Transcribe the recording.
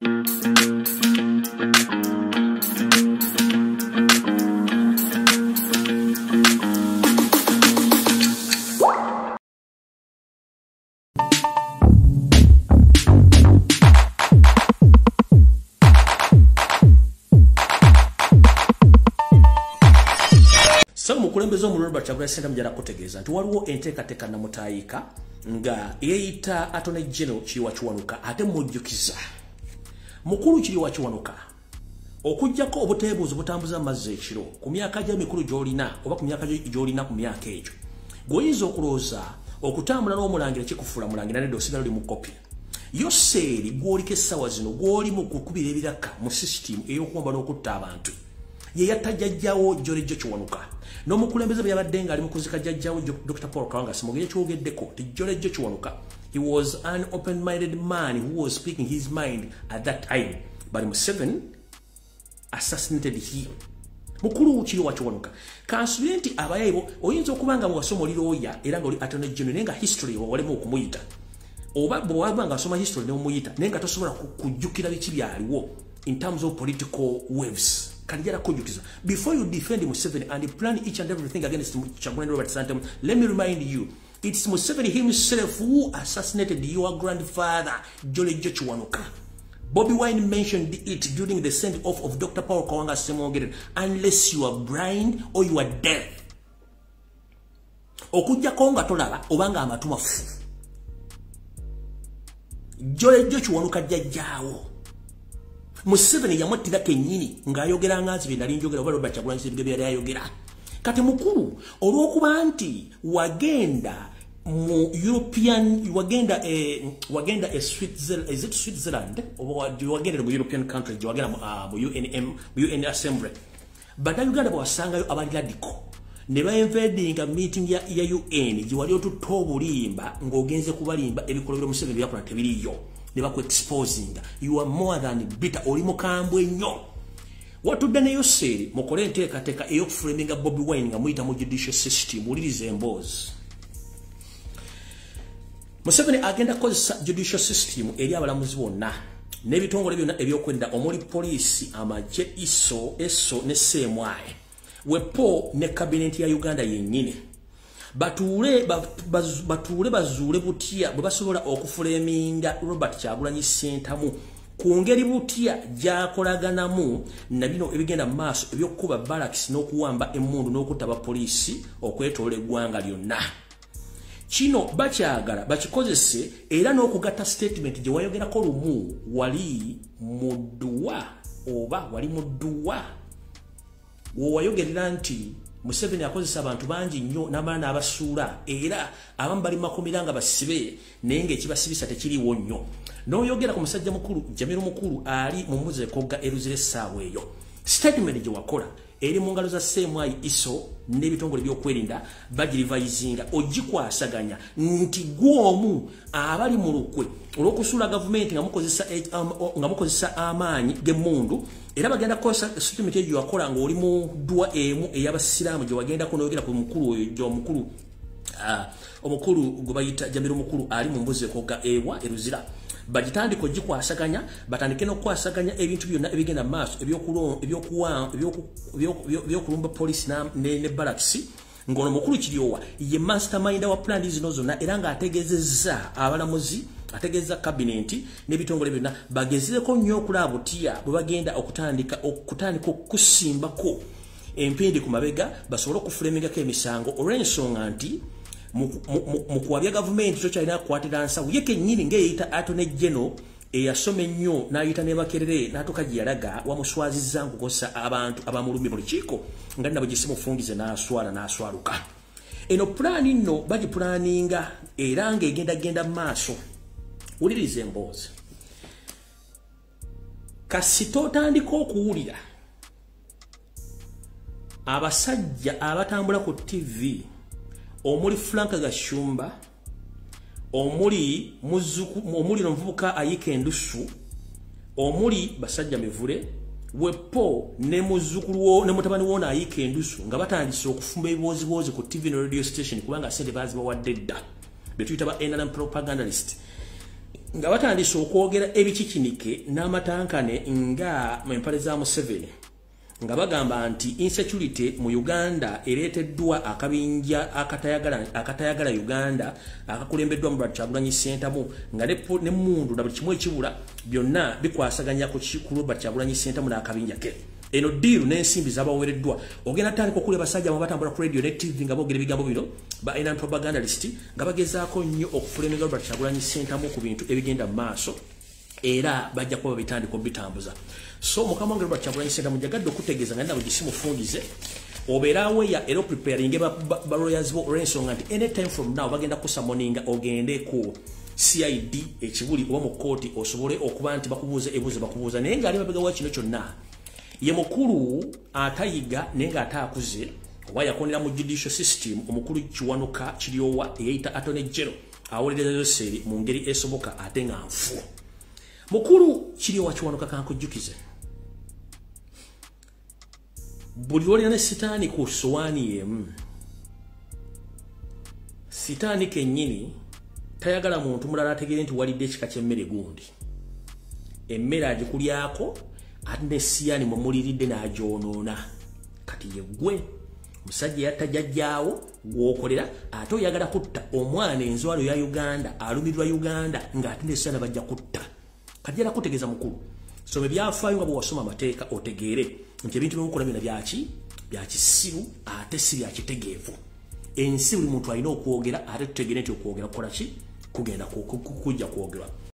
Mukulembeze omululu Bakyagula Ssenta mujala kutegeeza nti waliwo enteekateeka namutayika nga yeeyita Attorney General Kiryowa Kiwanuka ate mujjukiza mukulu Kiryowa Kiwanuka okujjako obuteebuuzi butambuza amazzi ekiro ku myaka gya mikulu gy'olina oba ku myaka gy'olina ku myaka egyo gwoyinza okulooza okutambula n'omulangira kikufuula mulangira nedda osigala oli mu kopi yo seeri gw'oliko essaawa zino gw'oli mu kukubira ebiraka mu sisitimu ey'okuwamba n'okutta abantu ye yatta jjajjaawo Kiryowa Kiwanuka n'omukulembeze bwe yabadde ng'ali mu kuzika jjajjaawo Dr. Paul Kawanga Simugire kyogeddeko ti Kiryowa Kiwanuka he was an open-minded man who was speaking his mind at that time but Museveni assassinated him. Mukulu Kiryowa Kiwanuka kansubire nti abayayibo oyinza okuba nga bw'asoma oli lawyer era nga oli Attorney General naye nga history walemu okumuyita oba bw'aba nga asoma history n'omuyita naye nga tosobola kujjukira biki byaliwo in terms of political waves. Before you defend Museveni and plan each and everything against Kyagulanyi Robert Ssentamu, let me remind you, it's Museveni himself who assassinated your grandfather, Kiryowa Kiwanuka. Bobi Wine mentioned it during the send-off of Dr. Paul Kawanga Simugire. Unless you are blind or you are deaf. Okujjako nga tolaba obanga amatumafu. Kiryowa Kiwanuka jjajjaawo. Museveni yamuttira kennyini ng'ayogera nganzi bye nali njogera oba Robert Kyagulanyi Ssentamu bye yali ayogera. Kati mukulu olw'okuba nti wagenda mu European wagenda Switzerland, is it Switzerland oba wagenda mu European country gye wagenda mu UN Assembly bannayuganda bwewasangayo abali radical ne bainvadinga meeting ya UN gye wali otutta obulimba ng'ogenze kubalimba ebikolobero Museveni byakola tebiriyo ne exposing. You are more than bitter oli mukambwe nnyo watudde neyo seeri mukole enteekateeka ey'okuframinga Bobi Wine nga muyita mu judicial system uliriza emboozi. Museveni agenda kukozesa judicial system eri abalamuzi bonna n'ebitongole byonna ebyokwenda omuli poliisi amagye eso ne CMI wepo ne cabinet ya Uganda yennyini batuule bazuule butya bwe basobola okufulaminga Robert Kyagulanyi Ssentamu ku ngeri butya gyakolaganamu na bino ebigenda mu maaso ebyokkuba barracks n'okuwamba emmundu n'okutta abapoliisi okwetoola eggwanga lyonna. Kino bakyagala bakikozese era n'okugatta statement gye wayogerako lumu wali mudduwa oba wali mudduwa wowayogerera nti Museveni akozesa abantu bangi nnyo n'amala n'abasuula era abamu bali makomera nga basibe naye ng'ekibasibisa tekiriiwo nnyo n'oyogera ku musajja mukulu Jamiru mukulu ali mu mbuzi ekogga eruzira essaawa eyo statement gye wakola eri mu ngalo za CMI iso n'ebitongole by'okwerinda bagirivayizinga ogikwasaganya nti gw'omu abali mu lukwe olw'okusuula gavumenti nga mukozesa amaanyi g'emmundu era bagenda kukozesa statement egyo wakola ng'oli mu ddwa emu ey'abasiraamu gye wagendako n'oyogera ku mukulu oyo omukulu gwe bayita Jamiru mukulu ali mu mbuzi ekogga ewa eruzira bagitandika ogikwasaganya batandike n'okukwasaganya ebintu byonna ebigenda mu maaso ebyokulumba poliisi ne barracks ng'ono mukulu Kiryowa ye mastermind wa plan zino zonna era ng'ategeezezza abalamuzi ategeeza kabineti n'ebitongole byonna bagezeko nnyo okulaba butya bwe bagenda okutandika okusimbako empindi ku mabega basobole okuframingako emisango olw'ensonga nti mu kuwabya gavumenti kyo kyalina kukwatira nsawo ye kennyini ng'eyita Attorney General eyasoma ennyo n'ayita ne Makerere n'atuuka gye yalaga wamuswazizza nkukozesa abantu abamulumye mu lukiiko nga nabo gye simufungize n'aswaluka. Eno pulaani nno bagipulaaninga era ng'egendagenda mu maaso wuliriza emboozi kasita otandika okuwulira abasajja abatambula ku TV omuli Frank Gashumba omuli omuvubuka ayika endusu omuli basajja mivule wepo ne muzukulu ne mutabani wona ayika endusu nga batandise okufumba ebiboozi ku TV ne radio station kubanga sente bazibawadde dda betuyita ba NRM propagandist nga batandise okwogera ebikikinike n'amatankane nga mu empale za Museveni nga bagamba nti insecurity mu Uganda ereeteddwa akabinja akatayagala Uganda akakulembeddwa mu Kyagulanyi Ssentamu nga ne mundu na buli kimu ekibula byonna bikwasaganya ku Kyagulanyi Ssentamu n'akabinja ke. Eno deal n'ensimbi zabaweereddwa ogenda tandika okulya basajja mu batambula ku radio ne TV nga boogera ebigambo bino ba ina propagandalist nga bagezaako nnyo okufulemega Kyagulanyi Ssentamu ku bintu ebigenda mu maaso era bajja kuba bitandika bitambuza. So mukama wange Kyagulanyi Ssentamu jagadde okutegeeza nga ndabo gisimufungize obeerawe ya ero preparing ba lawyers bo olw'ensonga nti anytime from now bagenda kusamoninga ogende ku CID ekibuli oba mu kooti osobole okuba nti bakubuuza ebuuzo bakubuuza naye ng'ali mabega wa kino kyonna ye mukulu atayiga naye ng'ataakuze oba yakonera mu judicial system omukulu Kiwanuka Kiryowa eyayita Attorney General awolereza Yoseri mu ngeri esoboka ate nga nfu. Mukulu Kiryowa Kiwanuka kankujjukize buli olina ne sitaani ku sowaani yemu sitaani kennyini tayagala muntu mulala ategere nti walidde ekika ky'emmere gundi emmere agikulyako ate ne siyaani mumuliridde n'agyonoona kati ye gwe musajja yatta jjajjaawo gwokolera ate oyagala kutta omwana enzwalo ya Uganda alumirirwa Uganda ng'ate ne siyaani bajja kutta kati yala kutegeeza mukulu some byafaayo nga bwe wasoma amateeka otegeere nti ebintu byomukola byonna bya kisiru ate si bya kitegeevu. Ensi buli muntu alina okwogera ate tutegeere nti okwogera kukola ki kugenda kujja kwogerwa.